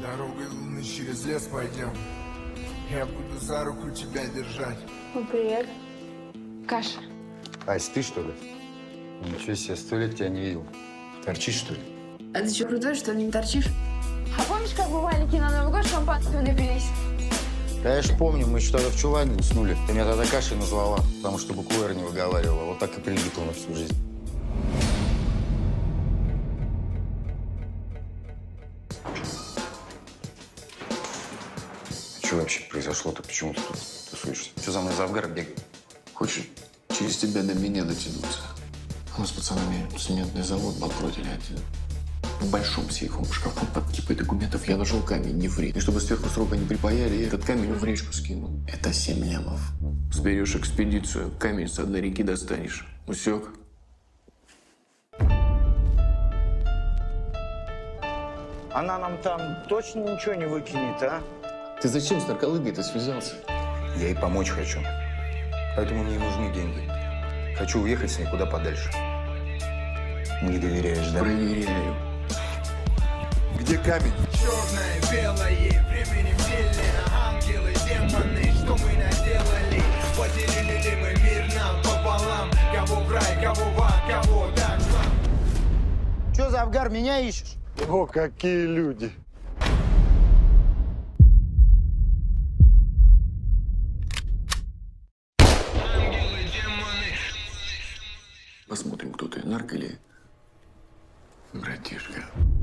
Дорогой луны через лес пойдем. Я буду за руку тебя держать. Ну, привет. Каша. Ась, ты что ли? Ничего себе, 100 лет тебя не видел. Торчишь, что ли? А ты что, крутой, что ли, не торчишь? А помнишь, как мы маленькие на Новый год шампанского напились? Конечно, помню, мы еще тогда в чулане уснули. Ты меня тогда Кашей назвала, потому что букву «Р» не выговаривала. Вот так и прилипла на всю жизнь. Что вообще произошло-то? Почему ты тут тусуешься? Что за мной Завгар бегает? Хочешь через тебя до меня дотянуться? Мы с пацанами цементный завод банкротили один. В большом сейфовом шкафу под кипой документов я нашел камень, нефрит. И чтобы сверху срока не припаяли, я этот камень в речку скинул. Это 7 лямов. Сберешь экспедицию, камень с одной реки достанешь. Усек? Она нам там точно ничего не выкинет, а? Ты зачем с нарколыгой-то связался? Я ей помочь хочу. Поэтому мне нужны деньги. Хочу уехать с ней куда подальше. Не доверяешь, да? Проверяю. Где камень? Черное, белое, временем делено. Ангелы, демоны, что мы наделали? Поделили ли мы мир нам пополам? Кого в рай, кого в ад, кого дальше? Че, Завгар, меня ищешь? О, какие люди! Ангелы, демоны. Посмотрим, кто ты, нарк или братишка.